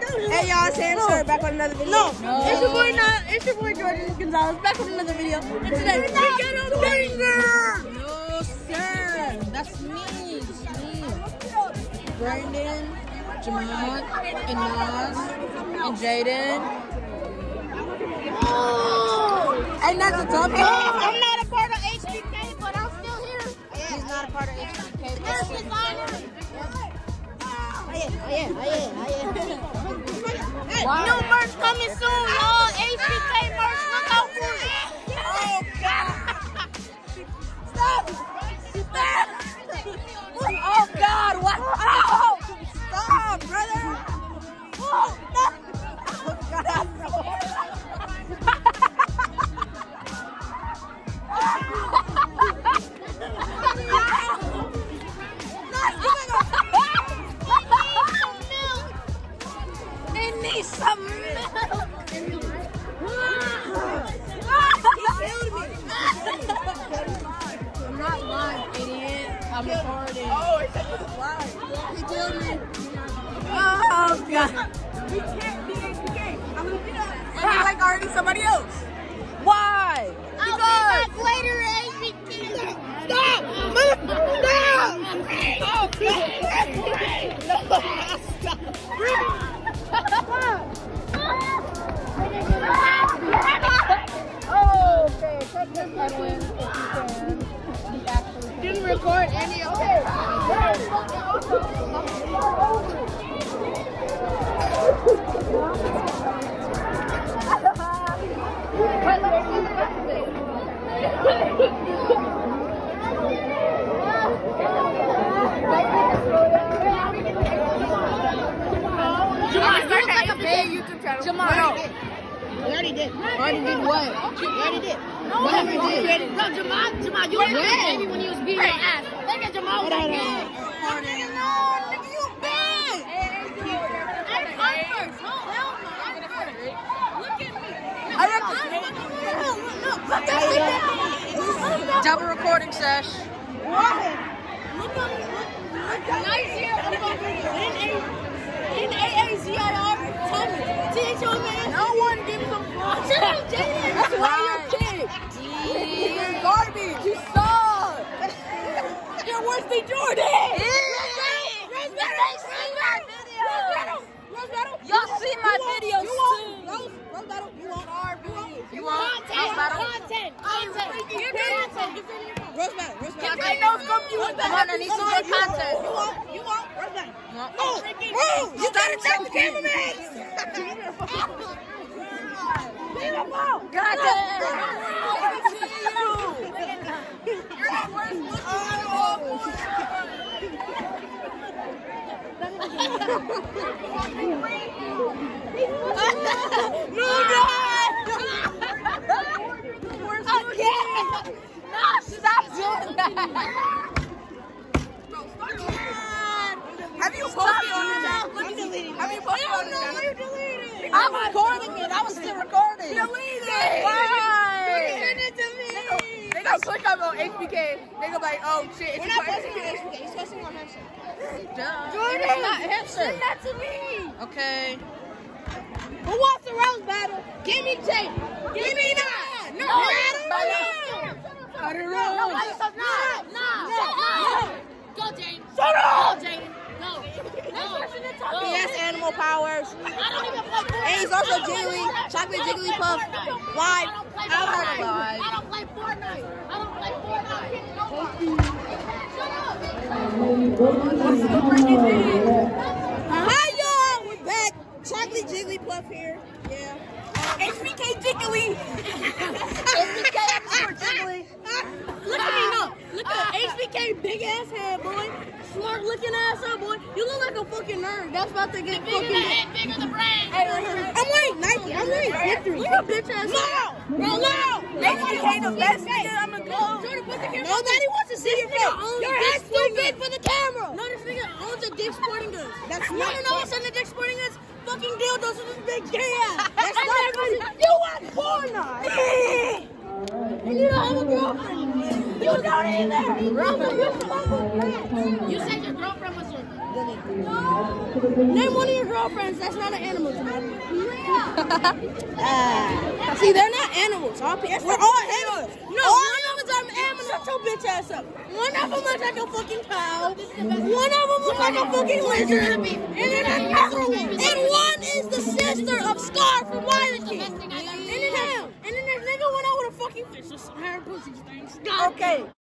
Hey y'all, Sam Sir back on another video. No. It's your boy Jordan Gonzalez back on another video. And today we get a banger. No sir, that's me. Brandon, Jamont, and Nas, and Jaden. Oh, and that's a tough game. I'm not a part of HBK, but I'm still here. He's not a part of HBK. First designer. New merch coming soon, y'all. HBK merch, look out for it. Oh God! Stop! Oh God! What? Oh! Stop, brother! Oh no! Oh God! Some milk. He killed me. I'm not lying, idiot. I'm recording. Oh, it's live. He killed me. Oh God. He can't be HBK. I'm gonna be like already somebody else. Why? I'll be back later, HBK. Stop! Stop! Oh, okay. Take this Edwin if you can. He actually didn't record any of it. Jamal, we already did. Already did what? We already did. What have we did? No, Jamal, you were baby when you was beating your ass. Look at Jamal was like, nigga, you bad. I'm first. No, hell no. I'm first. Look at me. Double recording sesh. What? Look nice here. In AAZIR, THO man. No one gives a fuck. That's why you're kidding. You're garbage. You suck. You're worse than Jordan. Y'all see my videos too. Rose battle. You want content. Rose battle. I know it's gonna be one battle. I need some good content. You want Rose battle. No, you gotta check the cameraman. God damn. You're not worth No, God! Again! No, stop doing that! Have you posted on your channel? Have you posted on your channel? I'm recording it. I was still recording. Delete it. Why? Send it to me. They gonna click up on HBK. They gonna be like, oh shit. We're not posting on HBK. It's posting on Hipster. Jordan, it's not Hipster. Send that to me. Okay. Who wants the Rose battle? Give me Jay. Give me that. No. Go, Jaden. Shut up. Go, Jaden. Go. He has animal powers. I don't even play Fortnite. And he's also Jiggly, Chocolate Jigglypuff, live. I don't play Fortnite. Hi y'all, we're back. Chocolate Jigglypuff here. Yeah. HBK Jiggly. HBK Jiggly. Look at me, no. Look at HBK big ass head, boy. Smart looking ass up, boy. You look like a fucking nerd. That's about to get fucking the head, bigger the brain. I'm wearing Nike. I'm wearing Victory. Look at bitch ass. No. HBK the best nigga. I'ma go. Jordan, put the camera. Nobody wants to see your face. Your head's too big for the camera. No, this nigga owns a Dick's Sporting Goods. That's not. You know what's in the Dick's Sporting Goods? Fucking dildos with this big gay ass. That's not good. You want Fortnite. And you don't have a girlfriend. You don't either. Girlfriend, You said your girlfriend was your Name one of your girlfriends that's not an animal to me. See, they're not animals. We're all animals. No, one of them is an animal. Shut your bitch ass up. One of them looks like a fucking cow. One of them looks like a fucking lizard. And then another one. And one is the sister of Scar from Lion King. And then this nigga went out with a fucking fish. Her pussy stinks. Okay.